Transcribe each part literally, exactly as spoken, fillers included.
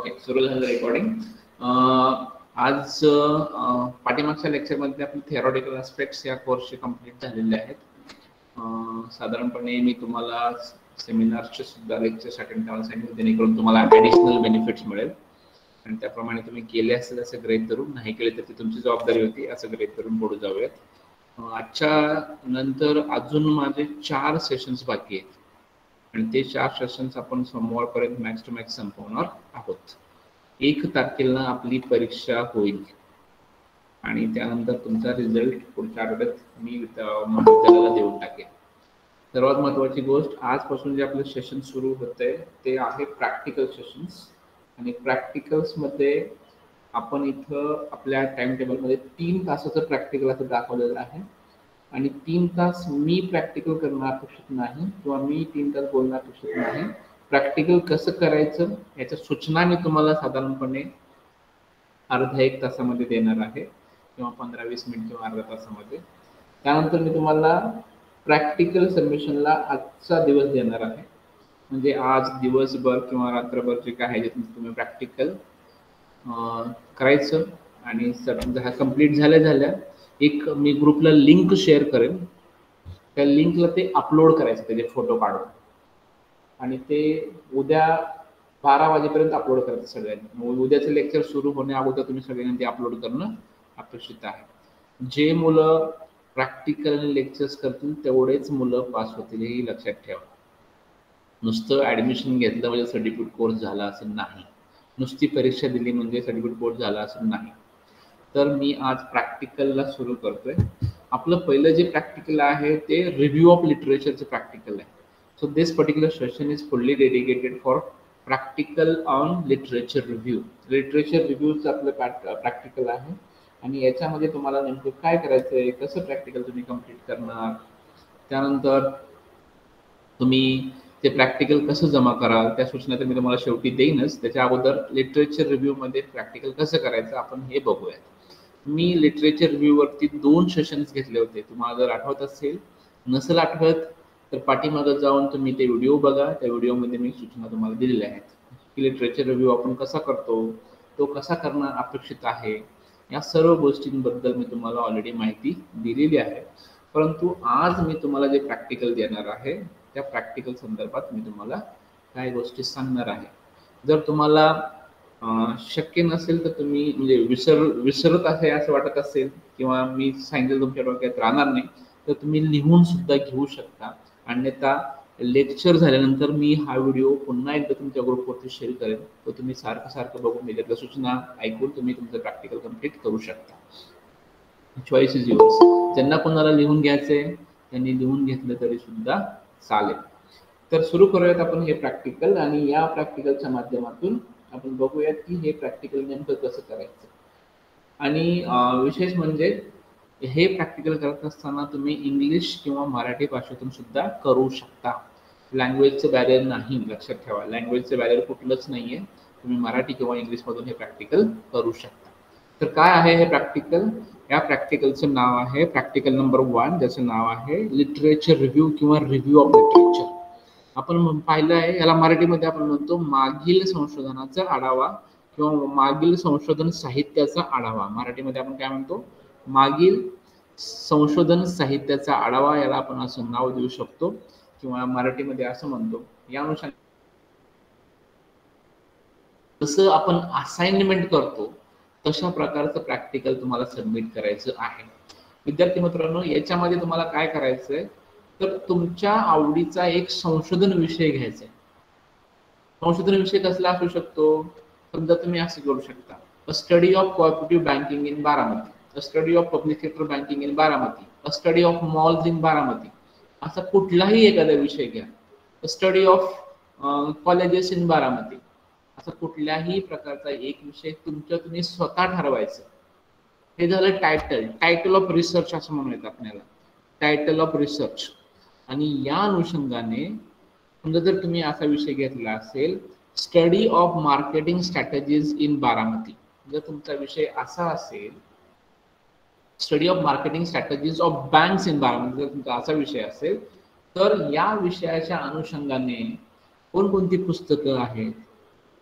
Okay, सुरू झालं recording. आज पाठीमागच्या लेक्चरमध्ये आपले थिअरॉटिकल ॲस्पेक्ट्स या कोर्सचे कंप्लीट झालेले आहेत. साधारणपणे मी तुम्हाला सेमिनार्सचे सुद्धा लेक्चर्स अटेंड करायला सांगितले, जेणेकरून तुम्हाला ॲडिशनल बेनिफिट्स मिळेल आणि त्याप्रमाणे तुम्ही केले असेल असं ग्रहित धरून, नाही केले तर ती तुमची जबाबदारी होती असं ग्रहित धरून पुढे जाऊयात. आजच्या नंतर अजून माझे चार सेशन्स बाकी आहेत आणि ते चार सेशन्स आपण सोमवारपर्यंत मॅक्स टू मॅक्स संपवणार आहोत. एक तारखेला आपली परीक्षा होईल आणि त्यानंतर तुमचा रिझल्ट पुढच्या आठवड्यात मी महाविद्यालयाला देऊन टाकेन. सर्वात महत्त्वाची गोष्ट, आजपासून जे आपलं सेशन सुरू होतंय ते आहे प्रॅक्टिकल सेशन्स. आणि प्रॅक्टिकल्समध्ये आपण इथं आपल्या टाइम टेबलमध्ये तीन तासाचं प्रॅक्टिकल असं दाखवलेलं आहे आणि तीन तास मी प्रॅक्टिकल करणार अपेक्षित नाही किंवा मी तीन तास बोलणार अपेक्षित नाही. प्रॅक्टिकल कसं करायचं याच्या सूचना मी तुम्हाला साधारणपणे अर्धा एक तासामध्ये देणार आहे किंवा पंधरा वीस मिनिट किंवा अर्धा तासामध्ये. त्यानंतर मी तुम्हाला प्रॅक्टिकल सबमिशनला आजचा दिवस देणार आहे, म्हणजे आज दिवसभर किंवा रात्रभर जे काय आहे ते तुम्ही प्रॅक्टिकल करायचं. आणि सर कंप्लीट झाल्या झाल्या एक मी ग्रुपला लिंक शेअर करेन, त्या लिंकला ते अपलोड करायचं त्याचे फोटो काढून आणि ते उद्या बारा वाजेपर्यंत अपलोड करायचं सगळ्यांनी. उद्याचं लेक्चर सुरू होण्या अगोदर तुम्ही सगळ्यांनी ते अपलोड करणं अपेक्षित आहे. जे मुलं प्रॅक्टिकल लेक्चर्स करतील तेवढेच मुलं पास होतील हे लक्षात ठेवा. नुसतं ॲडमिशन घेतलं म्हणजे सर्टिफिकेट कोर्स झाला असं नाही, नुसती परीक्षा दिली म्हणजे सर्टिफिकेट कोर्स झाला असं नाही. तर मी आज प्रॅक्टिकलला सुरू करतोय. आपलं पहिलं जे प्रॅक्टिकल आहे ते रिव्ह्यू ऑफ लिटरेचरचं प्रॅक्टिकल आहे. So this particular session is fully dedicated for practical on literature review. Literature रिव्ह्यूचं आपलं प्रॅक्टिकल आहे आणि याच्यामध्ये तुम्हाला नेमकं काय करायचं आहे, कसं प्रॅक्टिकल तुम्ही कम्प्लीट करणार, त्यानंतर तुम्ही ते प्रॅक्टिकल कसं जमा कराल त्या सूचना तर मी तुम्हाला शेवटी देईनच. त्याच्या अगोदर लिटरेचर रिव्ह्यूमध्ये प्रॅक्टिकल कसं करायचं आपण हे बघूयात. मी लिटरेचर रिव्ह्यूवरती दोन सेशन्स घेतले होते, तुम्हाला जर आठवत असेल. नसेल आठवत तर पाठीमागं जाऊन तुम्ही ते व्हिडिओ बघा, त्या व्हिडिओमध्ये मी सूचना तुम्हाला दिलेल्या आहेत की लिटरेचर रिव्ह्यू आपण कसा करतो, तो कसा करणं अपेक्षित आहे, या सर्व गोष्टींबद्दल मी तुम्हाला ऑलरेडी माहिती दिलेली आहे. परंतु आज मी तुम्हाला जे प्रॅक्टिकल देणार आहे त्या प्रॅक्टिकल संदर्भात मी तुम्हाला काही गोष्टी सांगणार आहे. जर तुम्हाला शक्य नसेल तर तुम्ही म्हणजे विसर विसरत आहे असं वाटत असेल किंवा मी सांगितलं तुमच्या डोक्यात राहणार नाही तर तुम्ही लिहून सुद्धा घेऊ शकता. अन्यथा लेक्चर झाल्यानंतर मी हा व्हिडिओ पुन्हा एकदा तुमच्या ग्रुपवरती शेअर करेन, तो तुम्ही सारखं सारखं बघून त्याच्यातल्या सूचना ऐकून तुम्ही तुमचं प्रॅक्टिकल कम्प्लीट करू शकता. Choice is yours. ज्यांना कोणाला लिहून घ्यायचंय त्यांनी लिहून घेतलं तरी सुद्धा चालेल. तर सुरू करूयात आपण हे प्रॅक्टिकल आणि या प्रॅक्टिकलच्या माध्यमातून आपण बघूयात की हे प्रॅक्टिकल नेमकं कसं करायचं. आणि विशेष म्हणजे हे प्रॅक्टिकल करत असताना तुम्ही इंग्लिश किंवा मराठी भाषेतून सुद्धा करू शकता. लँग्वेजचं बॅरियर नाही, लक्षात ठेवा. लँग्वेजचं बॅरियर कुठलंच नाही आहे. तुम्ही मराठी किंवा इंग्लिशमधून हे प्रॅक्टिकल करू शकता. तर काय आहे हे प्रॅक्टिकल? या प्रॅक्टिकलचं नाव आहे प्रॅक्टिकल नंबर वन, ज्याचं नाव आहे लिटरेचर रिव्ह्यू किंवा रिव्ह्यू ऑफ लिटरेचर. आपण पाहिलं आहे याला मराठीमध्ये आपण म्हणतो मागील संशोधनाचा आढावा किंवा मागील संशोधन साहित्याचा आढावा. मराठीमध्ये आपण काय म्हणतो? मागील संशोधन साहित्याचा आढावा, याला आपण असं नाव देऊ शकतो किंवा मराठीमध्ये असं म्हणतो. या अनुषंगाने जसं आपण असाइनमेंट करतो तशा प्रकारचं प्रॅक्टिकल तुम्हाला सबमिट करायचं आहे. विद्यार्थी मित्रांनो, याच्यामध्ये तुम्हाला काय करायचंय तर तुमच्या आवडीचा एक संशोधन विषय घ्यायचा आहे. संशोधन विषय कसला असू शकतो? समजा तुम्ही असं करू शकता, a study of cooperative banking in Baramati, a study of public sector banking in Baramati, a study of malls in Baramati. असा कुठलाही एखादा विषय घ्या. A study of colleges in Baramati. असा कुठल्याही प्रकारचा एक विषय तुमच्या तुम्ही स्वतः ठरवायचं. हे झालं टायटल. टायटल ऑफ रिसर्च असं म्हणूयात आपल्याला, टायटल ऑफ रिसर्च. आणि या अनुषंगाने समजा जर तुम्ही असा विषय घेतला असेल study of marketing strategies in Baramati, जर तुमचा विषय असा असेल study of marketing strategies of banks in Baramati, जर तुमचा असा विषय असेल तर या विषयाच्या अनुषंगाने कोणकोणती पुस्तकं आहेत,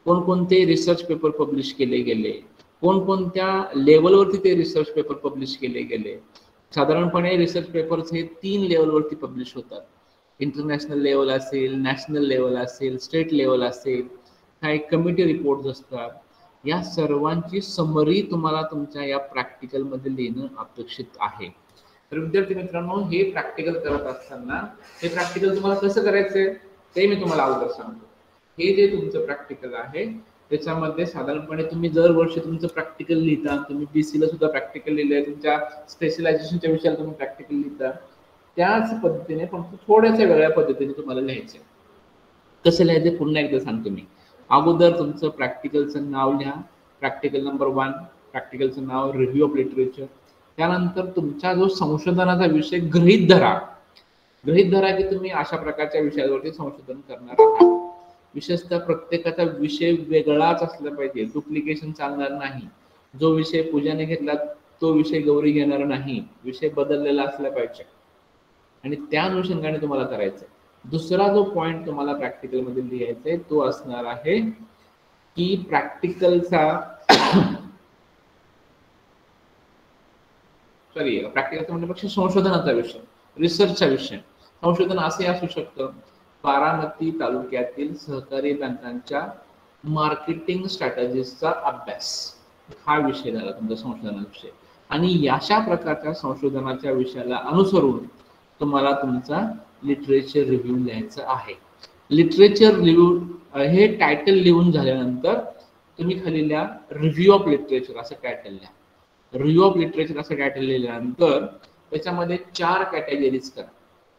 कोणकोणते रिसर्च पेपर पब्लिश केले गेले, कोणकोणत्या लेवलवरती ते रिसर्च पेपर पब्लिश केले गेले. साधारणपणे रिसर्च पेपर्स हे तीन लेवलवरती पब्लिश होतात. इंटरनॅशनल लेवल असेल, नॅशनल लेवल असेल, स्टेट लेवल असेल, काही कमिटी रिपोर्ट असतात. या सर्वांची समरी तुम्हाला तुमच्या या प्रॅक्टिकलमध्ये लिहिणं अपेक्षित आहे. तर विद्यार्थी मित्रांनो, हे प्रॅक्टिकल करत असताना हे प्रॅक्टिकल तुम्हाला कसं करायचंय ते मी तुम्हाला अगोदर सांगतो. हे जे तुमचं प्रॅक्टिकल आहे त्याच्यामध्ये साधारणपणे तुम्ही दरवर्षी तुमचं प्रॅक्टिकल लिहिता. तुम्ही बीसीला सुद्धा प्रॅक्टिकल लिहिलंय, तुमच्या स्पेशलायझेशनच्या विषयाला तुम्ही प्रॅक्टिकल लिहिता. त्याच पद्धतीने फक्त थोड्याशा वेगळ्या पद्धतीने तुम्हाला लिहायचं. कसं लिहायचं पुन्हा एकदा सांगतो मी. अगोदर तुमचं प्रॅक्टिकलचं नाव लिहा, प्रॅक्टिकल नंबर वन, प्रॅक्टिकलचं नाव रिव्ह्यू ऑफ लिटरेचर. त्यानंतर तुमचा जो संशोधनाचा विषय गृहीत धरा. गृहीत धरा की तुम्ही अशा प्रकारच्या विषयावरती संशोधन करणार आहात. विशेषतः प्रत्येकाचा विषय वेगळाच असला पाहिजे, डुप्लिकेशन चालणार नाही. जो विषय पूजाने घेतला तो विषय गौरी घेणार नाही, विषय बदललेला असला पाहिजे आणि त्या अनुषंगाने तुम्हाला करायचं. दुसरा जो पॉइंट तुम्हाला प्रॅक्टिकल मध्ये लिहायचा आहे तो असणार आहे की प्रॅक्टिकलचा सॉरी प्रॅक्टिकलचा म्हणण्यापेक्षा संशोधनाचा विषय, रिसर्चचा विषय. संशोधन असे असू शकतं, बारामती तालुक्यातील सहकारी बँकांच्या मार्केटिंग स्ट्रॅटेजीजचा अभ्यास, हा विषय झाला तुमचा संशोधनाचा विषय. आणि अशा प्रकारच्या संशोधनाच्या विषयाला अनुसरून तुम्हाला तुमचा लिटरेचर रिव्ह्यू लिहायचा आहे. लिटरेचर रिव्ह्यू हे टायटल लिहून झाल्यानंतर तुम्ही खाली लिहा रिव्ह्यू ऑफ लिटरेचर असं टायटल लिहा. रिव्ह्यू ऑफ लिटरेचर असं टायटल लिहिल्यानंतर त्याच्यामध्ये चार कॅटेगरीज करा.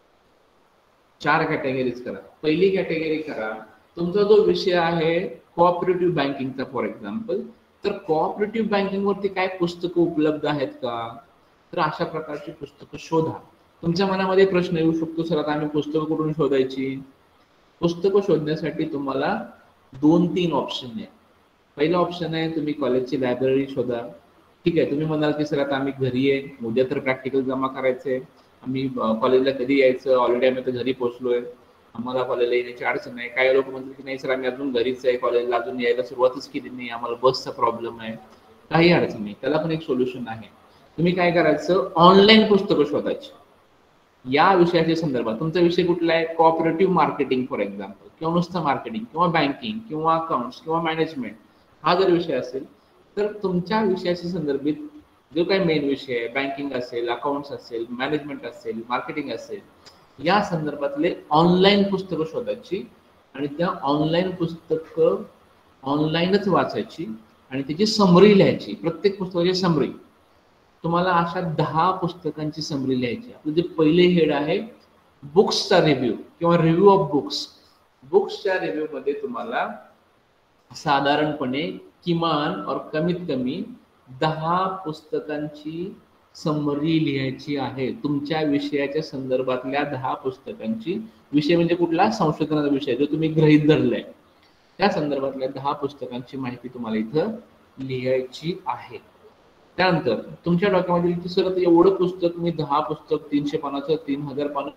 चार कॅटेगरीज करा. पहिली कॅटेगरी करा तुमचा जो विषय आहे कोऑपरेटिव्ह बँकिंगचा फॉर एक्झाम्पल, तर कोऑपरेटिव्ह बँकिंग वरती काय पुस्तकं उपलब्ध आहेत का, तर अशा प्रकारची पुस्तकं शोधा. तुमच्या मनामध्ये प्रश्न येऊ शकतो, सर आता आम्ही पुस्तकं कुठून शोधायची. पुस्तकं शोधण्यासाठी तुम्हाला दोन तीन ऑप्शन आहे. पहिला ऑप्शन आहे तुम्ही कॉलेजची लायब्ररी शोधा. ठीक आहे, तुम्ही म्हणाल की सर आता आम्ही घरी आहे, उद्या तर प्रॅक्टिकल जमा करायचंय, आम्ही कॉलेजला कधी यायचं, ऑलरेडी आम्ही तर घरी पोहोचलोय, आम्हाला कॉलेजला येण्याची अडचण नाही. काही लोक म्हणतात की नाही सर आम्ही अजून घरीच आहे, कॉलेजला अजून यायला सुरुवातच केली नाही, आम्हाला बसचा प्रॉब्लेम आहे. काही अडचण नाही, त्याला पण एक सोल्युशन आहे. तुम्ही काय करायचं, ऑनलाईन पुस्तकं शोधायची या विषयाच्या संदर्भात. तुमचा विषय कुठला आहे, कोऑपरेटिव्ह मार्केटिंग फॉर एक्झाम्पल, किंवा नुसतं मार्केटिंग किंवा बँकिंग किंवा अकाउंट्स किंवा मॅनेजमेंट, हा जर विषय असेल तर तुमच्या विषयाशी संदर्भित जो काही मेन विषय आहे, बँकिंग असेल, अकाउंट्स असेल, मॅनेजमेंट असेल, मार्केटिंग असेल, या संदर्भातले ऑनलाईन पुस्तकं शोधायची आणि त्या ऑनलाईन पुस्तकं ऑनलाईनच वाचायची आणि त्याची समरी लिहायची. प्रत्येक पुस्तकाची समरी तुम्हाला अशा दहा पुस्तकांची समरी लिहायची. आपलं जे पहिले हेड आहे बुक्सचा रिव्ह्यू किंवा रिव्ह्यू ऑफ बुक्स. बुक्सच्या रिव्ह्यू मध्ये तुम्हाला साधारणपणे किमान और कमीत कमी दहा पुस्तकांची समरी लिहायची आहे. तुमच्या विषयाच्या संदर्भातल्या दहा पुस्तकांची, विषय म्हणजे कुठला, संशोधनाचा विषय जो तुम्ही गृहीत धरलाय, त्या संदर्भातल्या दहा पुस्तकांची माहिती तुम्हाला इथं लिहायची आहे. त्यानंतर तुमच्या डॉक्युमेंटमध्ये सर एवढं पुस्तक मी दहा पुस्तक तीनशे पानाचं तीन हजार पानं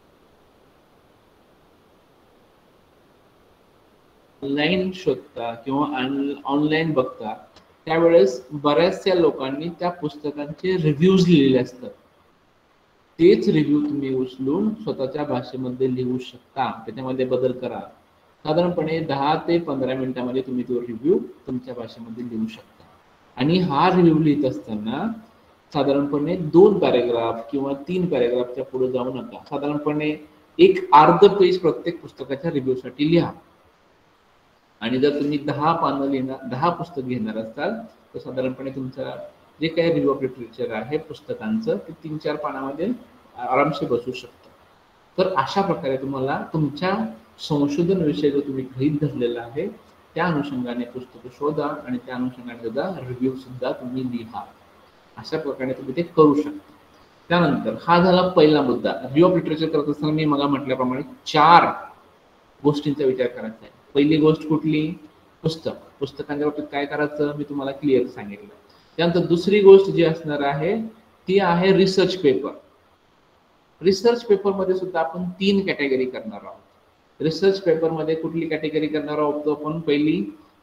ऑनलाईन शोधता किंवा ऑनलाईन बघता, त्यावेळेस बऱ्याचशा लोकांनी त्या पुस्तकांचे रिव्ह्यूज लिहिलेले असतात. तेच रिव्ह्यू तुम्ही उचलून स्वतःच्या भाषेमध्ये लिहू शकता, त्याच्यामध्ये बदल करा. साधारणपणे दहा ते पंधरा मिनिटांमध्ये तुम्ही तो रिव्ह्यू तुमच्या भाषेमध्ये लिहू शकता. आणि हा रिव्ह्यू लिहित असताना साधारणपणे दोन पॅरेग्राफ किंवा तीन पॅरेग्राफच्या पुढे जाऊ नका. साधारणपणे एक अर्ध पेज प्रत्येक पुस्तकाच्या रिव्ह्यूसाठी लिहा. आणि जर तुम्ही दहा पानं लिहिणार, दहा पुस्तक घेणार असाल तर साधारणपणे तुमचं जे काही रिव्ह्यू ऑफ लिटरेचर आहे पुस्तकांचं ते तीन चार पानामध्ये आरामशी बसू शकतं. तर अशा प्रकारे तुम्हाला तुमच्या संशोधन विषय जो तुम्ही गृहीत धरलेला आहे त्या अनुषंगाने पुस्तकं शोधा आणि त्या अनुषंगाने सुद्धा रिव्ह्यू सुद्धा तुम्ही लिहा. अशा प्रकारे तुम्ही ते करू शकता. त्यानंतर हा झाला पहिला मुद्दा. रिव्ह्यू ऑफ लिटरेचर करत असताना मी मला म्हटल्याप्रमाणे चार गोष्टींचा विचार करायचा आहे. पहिली गोष्ट कुठली, पुस्तक. पुस्तकांच्या बाबतीत काय करायचं मी तुम्हाला क्लिअर सांगितलं. त्यानंतर दुसरी गोष्ट जी असणार आहे ती आहे रिसर्च पेपर. रिसर्च पेपर मध्ये सुद्धा आपण तीन कॅटेगरी करणार आहोत. रिसर्च पेपर मध्ये कुठली कॅटेगरी करणार आहोत आपण, पहिली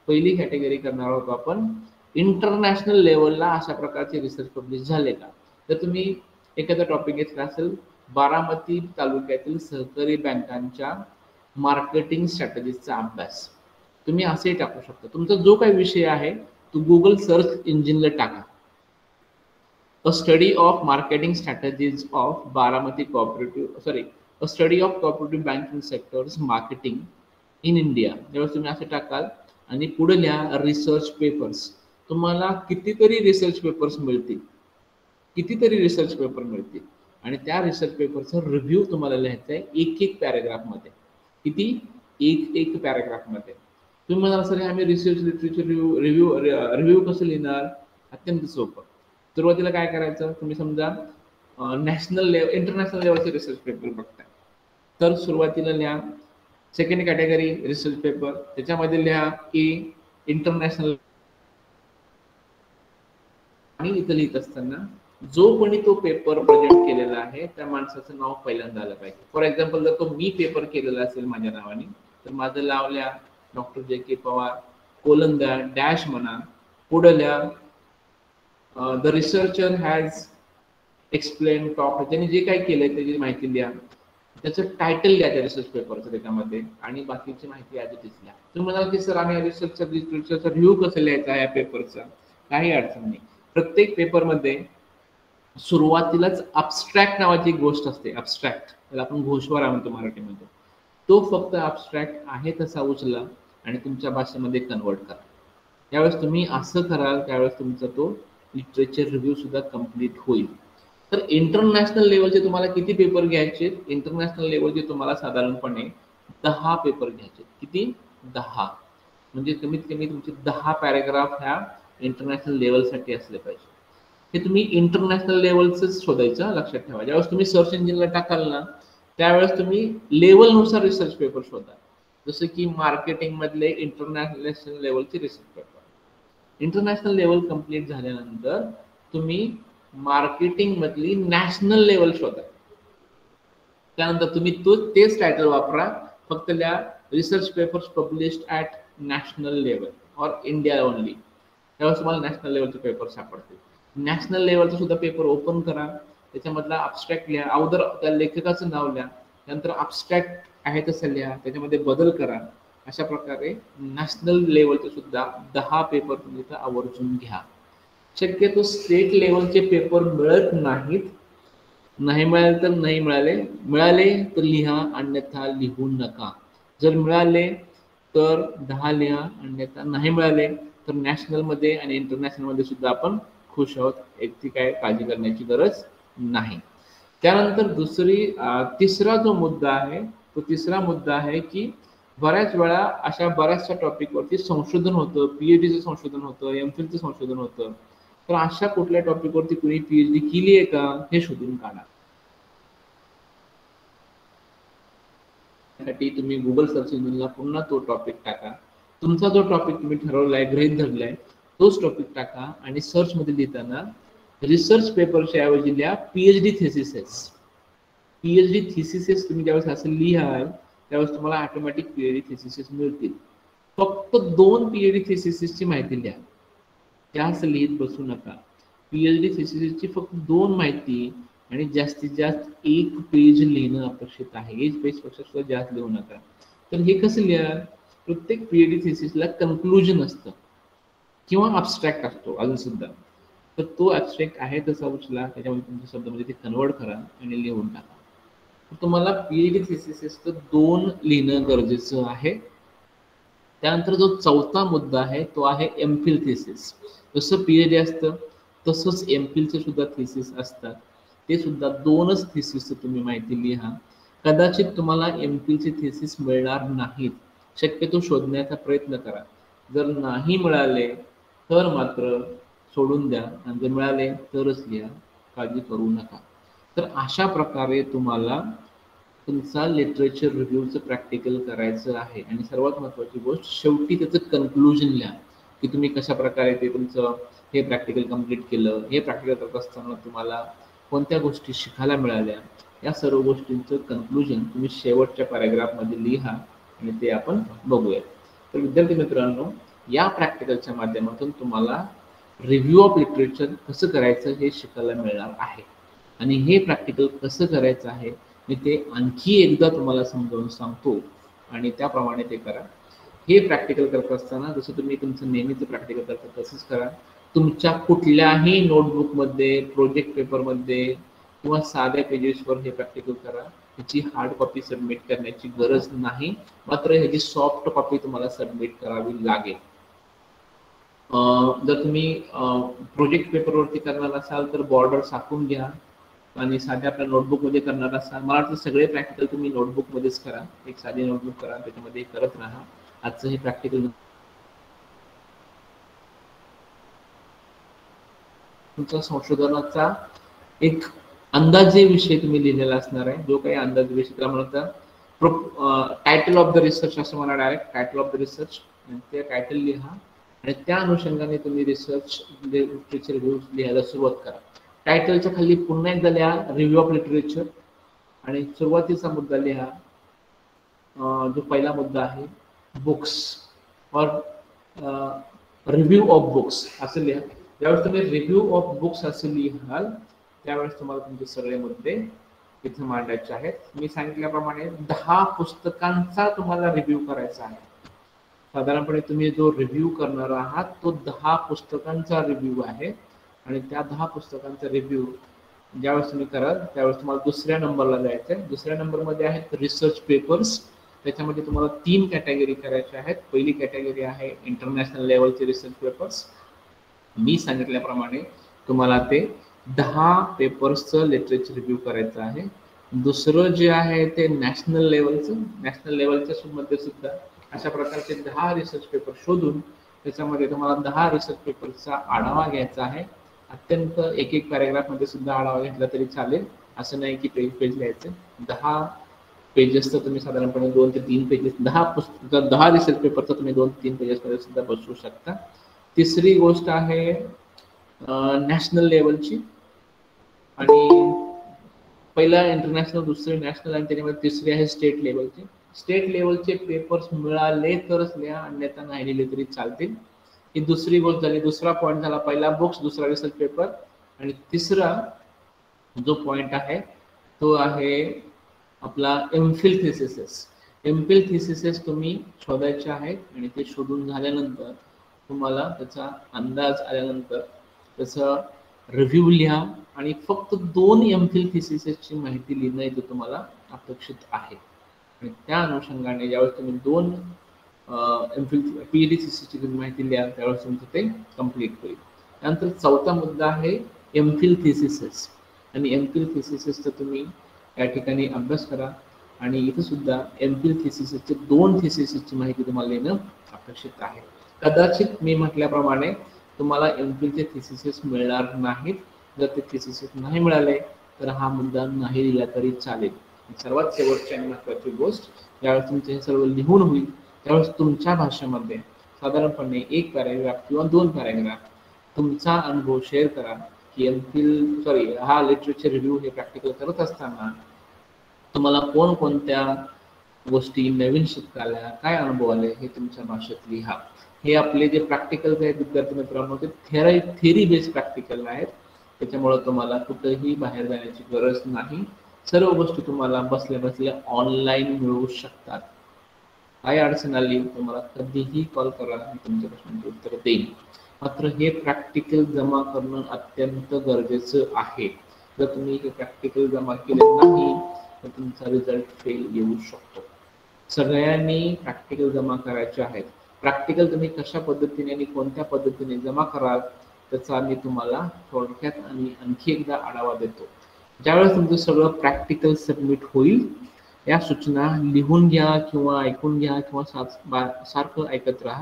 पहिली कॅटेगरी करणार आहोत आपण इंटरनॅशनल लेवलला अशा प्रकारचे रिसर्च पब्लिश झाले का. तर तुम्ही एखादा टॉपिक घेतला असेल बारामती तालुक्यातील सहकारी बँकांच्या मार्केटिंग स्ट्रॅटेजीचा अभ्यास, तुम्ही असे टाकू शकता. तुमचा जो काही विषय आहे तो गुगल सर्च इंजिनला टाका. A study of marketing strategies of Baramati cooperative sorry a study of cooperative banking sectors marketing in India. जेव्हा तुम्ही असं टाकाल आणि पुढे लिहा रिसर्च पेपर्स, तुम्हाला कितीतरी रिसर्च पेपर्स मिळतील, कितीतरी रिसर्च पेपर मिळतील आणि त्या रिसर्च पेपरचा रिव्ह्यू तुम्हाला लिहायचा आहे एक एक पॅरेग्राफमध्ये. किती? एक एक पॅरेग्राफमध्ये. तुम्ही म्हणाल सर आम्ही research literature review review review कसं लिहिणार? अत्यंत सोपं. सुरुवातीला काय करायचं, तुम्ही समजा नॅशनल लेवल इंटरनॅशनल लेवलचे रिसर्च पेपर बघताय तर सुरुवातीला लिहा सेकंड कॅटेगरी रिसर्च पेपर, त्याच्यामध्ये लिहा की इंटरनॅशनल. आणि इथं लिहित असताना जो कोणी तो पेपर प्रेझेंट केलेला आहे त्या माणसाचं नाव पहिल्यांदा आलं पाहिजे. फॉर एक्झाम्पल जर तो मी पेपर केलेला असेल माझ्या नावाने तर माझं नाव लिहा doctor J K Pawar, colon द्या, डॅश म्हणा, पुढे लिहा the researcher has explain talk, त्यांनी जे काही केलंय त्याची माहिती लिहा, त्याचं टायटल घ्या त्या रिसर्च पेपरचं त्याच्यामध्ये आणि बाकीची माहिती ॲज इट इज लिहा. तुम्ही म्हणाल की सर आम्ही रिसर्चचा रिसर्चचा रिव्ह्यू कसं लिहायचा या पेपरचा? काही अडचण नाही. प्रत्येक पेपरमध्ये सुरुवातीलाच अबस्ट्रॅक्ट नावाची एक गोष्ट असते. अबस्ट्रॅक्ट त्याला आपण घोषवारा म्हणतो मराठीमध्ये. तो फक्त अबस्ट्रॅक्ट आहे तसा उचला आणि तुमच्या भाषेमध्ये कन्वर्ट करा. त्यावेळेस तुम्ही असं कराल त्यावेळेस तुमचा तो लिटरेचर रिव्ह्यू सुद्धा कम्प्लीट होईल. तर इंटरनॅशनल लेवलचे तुम्हाला किती पेपर घ्यायचे? इंटरनॅशनल लेवलचे तुम्हाला साधारणपणे दहा पेपर घ्यायचे. किती? दहा. म्हणजे कमीत कमी तुमचे दहा पॅरेग्राफ ह्या इंटरनॅशनल लेवलसाठी असले पाहिजे. हे तुम्ही इंटरनॅशनल लेवलच शोधायचं, लक्षात ठेवा. ज्यावेळेस तुम्ही सर्च इंजिनला टाकाल ना त्यावेळेस तुम्ही लेवलनुसार रिसर्च पेपर शोधा. जसं की मार्केटिंग मधले इंटरनॅशनल लेवलचे research paper. International level complete झाल्यानंतर तुम्ही मार्केटिंग मधली नॅशनल लेवल शोधा. त्यानंतर तुम्ही तो तेच टायटल वापरा, फक्त लिहा research papers published at national level or India only. त्यावेळेस तुम्हाला नॅशनल लेवलचे पेपर सापडतील. नॅशनल लेवलचा सुद्धा पेपर ओपन करा, त्याच्यामधला अबस्ट्रॅक्ट लिहा, अगोदर त्या लेखकाचं नाव लिहा, त्यानंतर अबस्ट्रॅक्ट आहे तसं लिहा, त्याच्यामध्ये बदल करा. अशा प्रकारे नॅशनल लेवलचे सुद्धा दहा पेपर तुम्ही इथं आवर्जून घ्या. शक्यतो स्टेट लेवलचे पेपर मिळत नाहीत, नाही मिळाले तर नाही मिळाले, मिळाले तर लिहा, अन्यथा लिहू नका. जर मिळाले तर दहा लिहा, अन्यथा नाही मिळाले तर नॅशनलमध्ये आणि इंटरनॅशनलमध्ये सुद्धा आपण खुश आहोत. याची काय काळजी करण्याची गरज नाही. त्यानंतर दुसरी तिसरा जो मुद्दा आहे तो तिसरा मुद्दा आहे की बऱ्याच वेळा अशा बऱ्याचशा टॉपिकवरती संशोधन होतं, पीएचडीचं संशोधन होतं, एमफिलचं संशोधन होतं. तर अशा कुठल्या टॉपिकवरती कुणी पीएचडी केली आहे का हे शोधून काढा. साठी तुम्ही गुगल सर्च इंजिनला पुन्हा तो टॉपिक टाका. तुमचा जो टॉपिक तुम्ही ठरवलाय, गृहीत धरलाय तोच टॉपिक टाका आणि सर्च मध्ये लिहिताना रिसर्च पेपरच्या ऐवजी लिहा पीएचडी थेसिसेस. पीएचडी थेसिसेस तुम्ही ज्यावेळेस असं लिहाल त्यावेळेस तुम्हाला ऑटोमॅटिक पीएचडी थेसिसेस मिळतील. फक्त दोन पीएचडी थेसिसेसची माहिती लिहा, जास्त लिहित बसू नका. पीएचडी थेसिसची फक्त दोन माहिती आणि जास्तीत जास्त एक पेज लिहिणं अपेक्षित आहे. एक पेज पेक्षा सुद्धा जास्त लिहू नका. तर हे कसं लिहा? प्रत्येक पीएचडी थेसिसला कन्क्लुजन असतं किंवा अबस्ट्रॅक्ट असतो अजून सुद्धा. तर तो अबस्ट्रॅक्ट आहे तसा उचला, त्याच्यामध्ये तुमच्या शब्दामध्ये ते कन्वर्ट करा आणि लिहून टाका. तुम्हाला पीएचडी थेसिसचं दोन लिहिणं गरजेचं आहे. त्यानंतर जो चौथा मुद्दा आहे तो आहे एमफिल थेसिस. जसं पीएचडी असतं तसंच एमफिलचे सुद्धा थेसिस असतात. ते सुद्धा दोनच थेसिसचं तुम्ही माहिती लिहा. कदाचित तुम्हाला एमफिलचे थेसिस मिळणार नाहीत, शक्यतो शोधण्याचा प्रयत्न करा. जर नाही मिळाले तर मात्र सोडून द्या आणि जर मिळाले तरच लिहा, काळजी करू नका. तर अशा प्रकारे तुम्हाला तुमचा लिटरेचर रिव्ह्यूचं प्रॅक्टिकल करायचं आहे. आणि सर्वात महत्त्वाची गोष्ट शेवटी त्याचं कन्क्लुजन लिहा की तुम्ही कशा प्रकारे ते तुमचं हे प्रॅक्टिकल कम्प्लीट केलं, हे प्रॅक्टिकल करत असताना तुम्हाला कोणत्या गोष्टी शिकायला मिळाल्या, या सर्व गोष्टींचं कन्क्लुजन तुम्ही शेवटच्या पॅराग्राफमध्ये लिहा आणि ते आपण बघूया. तर विद्यार्थी मित्रांनो, या प्रॅक्टिकलच्या माध्यमातून तुम्हाला रिव्ह्यू ऑफ लिटरेचर कसं करायचं हे शिकायला मिळणार आहे. आणि हे प्रॅक्टिकल कसं करायचं आहे मी ते आणखी एकदा तुम्हाला समजावून सांगतो आणि त्याप्रमाणे ते करा. हे प्रॅक्टिकल करत असताना जसं तुम्ही तुमचं नेहमीचं प्रॅक्टिकल करता तसंच करा. तुमच्या कुठल्याही नोटबुकमध्ये, प्रोजेक्ट पेपरमध्ये किंवा साध्या पेजेसवर हे प्रॅक्टिकल करा. ह्याची हार्ड कॉपी सबमिट करण्याची गरज नाही, मात्र ह्याची सॉफ्ट कॉपी तुम्हाला सबमिट करावी लागेल. जर तुम्ही प्रोजेक्ट पेपरवरती करणार असाल तर बॉर्डर साकून घ्या आणि साध्या आपल्या नोटबुकमध्ये करणार असाल, मला वाटतं सगळे प्रॅक्टिकल तुम्ही नोटबुकमध्येच करा. एक साधी नोटबुक करा, त्याच्यामध्ये करत राहा. आजचं हे प्रॅक्टिकल तुमच्या संशोधनाचा एक अंदाजे विषय तुम्ही लिहिलेला असणार आहे. जो काही अंदाजे विषय त्याला म्हणतात टायटल ऑफ द रिसर्च असं म्हणा, direct title of the research. ते टायटल लिहा आणि त्या अनुषंगाने तुम्ही रिसर्च लिटरेचर रिव्ह्यू लिहायला सुरुवात करा. टायटलच्या खाली पुन्हा एकदा लिहा रिव्ह्यू ऑफ लिटरेचर आणि सुरुवातीचा मुद्दा लिहा जो पहिला मुद्दा आहे बुक्स और रिव्ह्यू ऑफ बुक्स असं लिहा. ज्यावेळेस तुम्ही रिव्ह्यू ऑफ बुक्स असं लिहाल त्यावेळेस तुम्हाला तुमचे सगळे मुद्दे इथे मांडायचे आहेत. मी सांगितल्याप्रमाणे दहा पुस्तकांचा तुम्हाला रिव्ह्यू करायचा आहे. साधारणपणे तुम्ही जो रिव्ह्यू करणार आहात तो दहा पुस्तकांचा रिव्ह्यू आहे आणि त्या दहा पुस्तकांचा रिव्ह्यू ज्यावेळेस तुम्ही कराल त्यावेळेस तुम्हाला दुसऱ्या नंबरला जायचं आहे. दुसऱ्या नंबरमध्ये आहेत रिसर्च पेपर्स. त्याच्यामध्ये तुम्हाला तीन कॅटेगरी करायच्या आहेत. पहिली कॅटेगरी आहे इंटरनॅशनल लेवलचे रिसर्च पेपर्स. मी सांगितल्याप्रमाणे तुम्हाला ते दहा पेपर्सचं लिटरेचर रिव्ह्यू करायचं आहे. दुसरं जे आहे ते नॅशनल लेवलचं. नॅशनल लेवलच्या मध्ये सुद्धा अशा प्रकारचे दहा रिसर्च पेपर शोधून त्याच्यामध्ये तुम्हाला दहा रिसर्च पेपरचा आढावा घ्यायचा आहे. अत्यंत एक एक पॅरेग्राफमध्ये सुद्धा आढावा घेतला तरी चालेल, असं नाही की पेज पेज लिहायचं. दहा पेजेस तर तुम्ही साधारणपणे दोन ते तीन पेजेस दहा पुस्तक दहा रिसर्च पेपरचं तुम्ही दोन ते तीन पेजेसमध्ये सुद्धा बसवू शकता. तिसरी गोष्ट आहे नॅशनल लेवलची आणि पहिला इंटरनॅशनल, दुसरी नॅशनल आणि त्याच्यामध्ये तिसरी आहे स्टेट लेवलची. स्टेट लेवलचे पेपर्स मिळाले तरच लिहा, अन्यथा नाही लिहिले तरी चालतील. ही दुसरी गोष्ट झाली. दुसरा पॉईंट झाला पहिला बुक्स, दुसरा रिसर्च पेपर आणि तिसरा जो पॉईंट आहे तो आहे आपला एमफिल थिसिसेस. एमफिल थिसिसेस तुम्ही शोधायचे आहेत आणि ते शोधून झाल्यानंतर तुम्हाला त्याचा अंदाज आल्यानंतर त्याचा रिव्ह्यू लिहा आणि फक्त दोन एमफिल थिसिसेसची माहिती लिहिणं इथे तुम्हाला अपेक्षित आहे. आणि त्या अनुषंगाने ज्यावेळेस तुम्ही दोन एमफिल पीएचडी थिसिसची माहिती लिहा त्यावेळेस तुमचं ते कम्प्लीट होईल. त्यानंतर चौथा मुद्दा आहे एमफिल थिसिसेस आणि एमफिल थिसिसेसचा तुम्ही या ठिकाणी अभ्यास करा आणि इथे सुद्धा एमफिल थिसिसचे दोन थिसिसची माहिती तुम्हाला लिहिणं अपेक्षित आहे. कदाचित मी म्हटल्याप्रमाणे तुम्हाला एमफिलचे थिसिसेस मिळणार नाहीत. जर ते थिसिसेस नाही मिळाले तर हा मुद्दा नाही लिहिला तरी चालेल. सर्वात शेवटची आणि महत्त्वाची गोष्ट ज्यावेळेस तुमचं हे सर्व लिहून होईल त्यावेळेस तुमच्या भाषेमध्ये साधारणपणे एक पॅरेग्राफ किंवा दोन पॅरेग्राफ तुमचा अनुभव शेअर करा की एमफिल सॉरी हा लिटरेचर रिव्ह्यू हे प्रॅक्टिकल करत असताना तुम्हाला कोणकोणत्या गोष्टी नवीन शिकायला, काय अनुभव आले हे तुमच्या भाषेत लिहा. हे आपले जे प्रॅक्टिकल्स आहेत विद्यार्थी मित्रांनो ते थेरी थेरी बेस्ड प्रॅक्टिकल आहेत. त्याच्यामुळे तुम्हाला कुठेही बाहेर जाण्याची गरज नाही. सर्व गोष्टी तुम्हाला बसल्या बसल्या ऑनलाईन मिळू शकतात. काही अडचण आली तुम्हाला कधीही कॉल करा, मी तुमच्या प्रश्नांची उत्तर देईन. मात्र हे प्रॅक्टिकल जमा करणं अत्यंत गरजेचं आहे. जर तुम्ही हे प्रॅक्टिकल जमा केले नाही तर तुमचा रिझल्ट फेल येऊ शकतो. सगळ्यांनी प्रॅक्टिकल जमा करायचे आहेत. प्रॅक्टिकल तुम्ही कशा पद्धतीने आणि कोणत्या पद्धतीने जमा कराल त्याचा मी तुम्हाला थोडक्यात आणि आणखी एकदा आढावा देतो. ज्यावेळेस तुमचं सगळं प्रॅक्टिकल सबमिट होईल या सूचना लिहून घ्या किंवा ऐकून घ्या किंवा सारखं ऐकत राहा.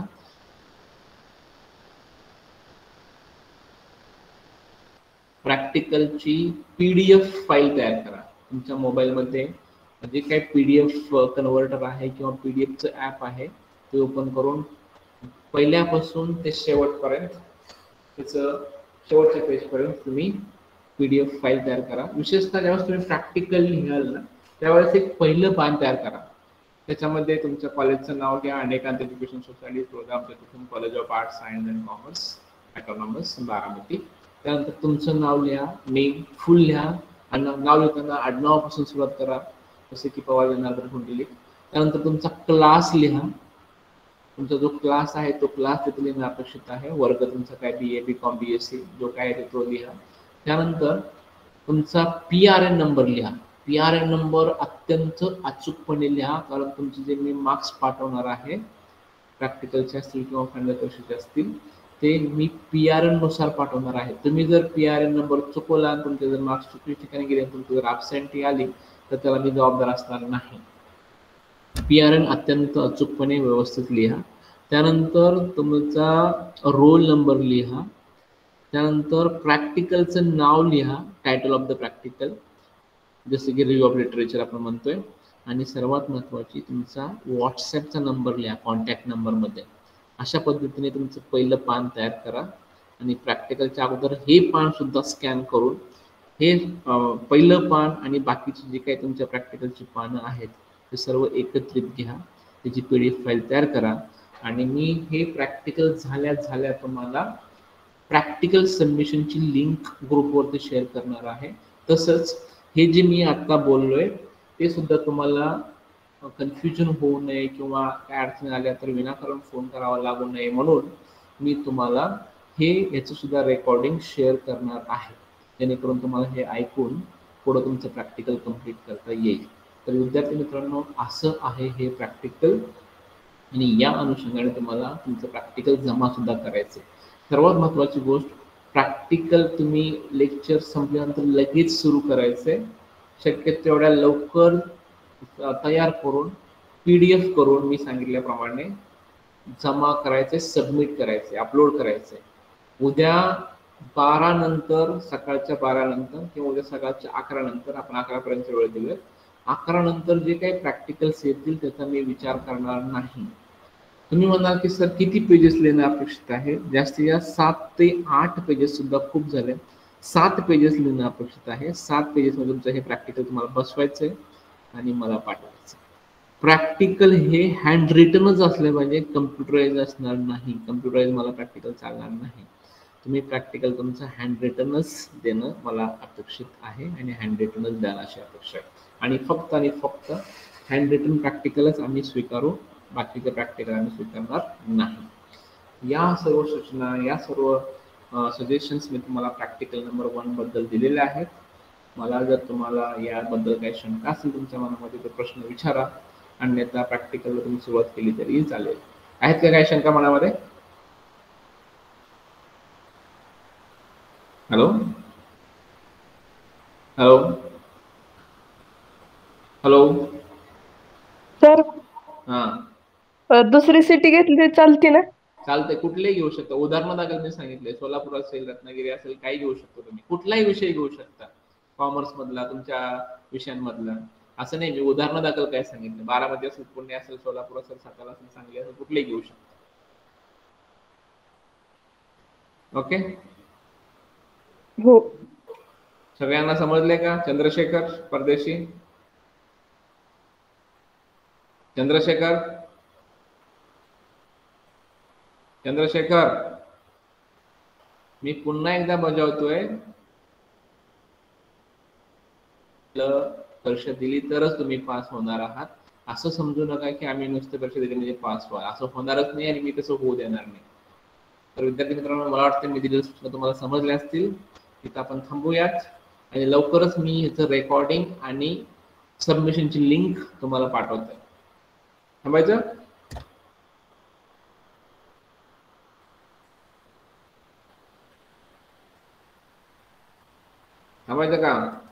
प्रॅक्टिकलची पीडीएफ फाईल तयार करा. तुमच्या मोबाईलमध्ये जे काही पीडीएफ कन्व्हर्टर आहे किंवा पीडीएफचं ॲप आहे ते ओपन करून पहिल्यापासून ते शेवटपर्यंत त्याचं शेवटच्या पेजपर्यंत तुम्ही पीडीएफ फाईल तयार करा. विशेषतः ज्यावेळेस तुम्ही प्रॅक्टिकल लिहाल ना त्यावेळेस एक पहिलं पान तयार करा. त्याच्यामध्ये तुमच्या कॉलेजचं नाव घ्या, Anekant education society, programme college of arts science and commerce autonomous Baramati. त्यानंतर तुमचं नाव लिहा, नेम फुल लिहा, आणि नाव लिहिताना आडनावापासून सुरुवात करा, जसे की पवार जनार्दन कुंडली. त्यानंतर तुमचा क्लास लिहा, तुमचा जो क्लास आहे तो क्लास तिथे लिहिणं अपेक्षित आहे. वर्ग तुमचा काय B A B com B S C जो काय आहे तो लिहा. त्यानंतर तुमचा पी आर एन नंबर लिहा. पी आर एन नंबर अत्यंत अचूकपणे लिहा, कारण तुमचे जे मी मार्क्स पाठवणार आहे प्रॅक्टिकलचे असतील किंवा फायनल परीक्षेचे असतील ते मी पी आर एन नुसार पाठवणार आहे. तुम्ही जर पी आर एन नंबर चुकवला आणि तुमचे जर मार्क्स चुकीच्या ठिकाणी गेले, तुमची जर ॲबसेंटी आली तर त्याला मी जबाबदार असणार नाही. पी आर एन अत्यंत अचूकपणे व्यवस्थित लिहा. त्यानंतर तुमचा रोल नंबर लिहा. त्यानंतर प्रॅक्टिकलचं नाव लिहा, टायटल ऑफ द प्रॅक्टिकल, जसं की रिव्ह्यू ऑफ लिटरेचर आपण म्हणतोय. आणि सर्वात महत्त्वाची तुमचा व्हॉट्सॲपचा नंबर लिहा कॉन्टॅक्ट नंबरमध्ये. अशा पद्धतीने तुमचं पहिलं पान तयार करा आणि प्रॅक्टिकलच्या अगोदर हे पान सुद्धा स्कॅन करून हे पहिलं पान आणि बाकीची जी काही तुमच्या प्रॅक्टिकलची पानं आहेत ते सर्व एकत्रित घ्या, त्याची पी डी एफ फाईल तयार करा. आणि मी हे प्रॅक्टिकल झाल्या झाल्या तुम्हाला प्रॅक्टिकल सबमिशनची लिंक ग्रुपवरती शेअर करणार आहे. तसंच हे जे मी आत्ता बोललोय ते सुद्धा तुम्हाला कन्फ्युजन होऊ नये किंवा काय अडचणी आल्या तर विनाकारण फोन करावा लागू नये म्हणून मी तुम्हाला हे याचं सुद्धा रेकॉर्डिंग शेअर करणार आहे, जेणेकरून तुम्हाला हे ऐकून पुढं तुमचं प्रॅक्टिकल कम्प्लीट करता येईल. तर विद्यार्थी मित्रांनो, असं आहे हे प्रॅक्टिकल आणि या अनुषंगाने तुम्हाला तुमचं प्रॅक्टिकल जमा सुद्धा करायचं. सर्वात महत्त्वाची गोष्ट, प्रॅक्टिकल तुम्ही लेक्चर संपल्यानंतर लगेच सुरू करायचे. शक्य तेवढ्या लवकर तयार करून पी डी एफ करून मी सांगितल्याप्रमाणे जमा करायचे, सबमिट करायचे, अपलोड करायचे. उद्या बारा नंतर, सकाळच्या बारा नंतर किंवा उद्या सकाळच्या अकरा नंतर, आपण अकरापर्यंत वेळ दिले, अकरा नंतर जे काही प्रॅक्टिकल्स येतील त्याचा मी विचार करणार नाही. तुम्ही म्हणाल की सर किती पेजेस लिहिणं अपेक्षित आहे? जास्तीत जास्त सात ते आठ पेजेस सुद्धा खूप झाले. सात पेजेस लिहिणं अपेक्षित आहे. सात पेजेसमध्ये तुमचं हे प्रॅक्टिकल तुम्हाला बसवायचं आहे आणि मला पाठवायचं. प्रॅक्टिकल हे हँड रिटनच असले पाहिजे, कम्प्युटराइज असणार नाही. कम्प्युटराइज मला प्रॅक्टिकल चालणार नाही. तुम्ही प्रॅक्टिकल तुमचं हँड रिटनच देणं मला अपेक्षित आहे आणि हँड रिटनच द्याल अशी अपेक्षा आहे. आणि फक्त आणि फक्त हँड रिटन प्रॅक्टिकलच आम्ही स्वीकारू, बाकीचे प्रॅक्टिकल आम्ही स्वीकारणार नाही. या सर्व सूचना, या सर्व सजेशन्स मी तुम्हाला प्रॅक्टिकल नंबर वन बद्दल दिलेले आहेत. मला जर तुम्हाला याबद्दल काही शंका असेल तुमच्या मनामध्ये तर प्रश्न विचारा, अन्यथा प्रॅक्टिकलला तुम्ही सुरुवात केली तरी चालेल. आहेत का काही शंका मनामध्ये? हॅलो हॅलो हॅलो सर, हां, दुसरी सिटी घेतली तर चालते ना? चालतंय. कुठलेही घेऊ शकता. उदाहरणादाखल मी सांगितलंय, सोलापूर असेल, रत्नागिरी असेल, काही घेऊ शकतो तुम्ही. कुठलाही विषय घेऊ शकता, कॉमर्स मधला, तुमच्या विषयांमधला. असं नाही, मी उदाहरणादाखल काय सांगितलं. बारामती असेल, पुणे असेल, सोलापूर असेल, सातारा असेल, सांगली असेल, कुठलेही घेऊ शकता. ओके, हो. सगळ्यांना समजले का? चंद्रशेखर परदेशी, चंद्रशेखर चंद्रशेखर मी पुन्हा एकदा बजावतोय, परीक्षा दिली तरच तुम्ही पास होणार आहात. असं समजू नका की आम्ही नुसतं परीक्षा दिली म्हणजे पास व्हा, असं होणारच नाही आणि मी तसं होऊ देणार नाही. तर विद्यार्थी मित्रांनो, मला वाटतं मी दिलेल्या सूचना तुम्हाला समजल्या असतील. तिथं आपण थांबूयात आणि लवकरच मी ह्याचं रेकॉर्डिंग आणि सबमिशनची लिंक तुम्हाला पाठवतोय. थांबायचं? थांबायचं का?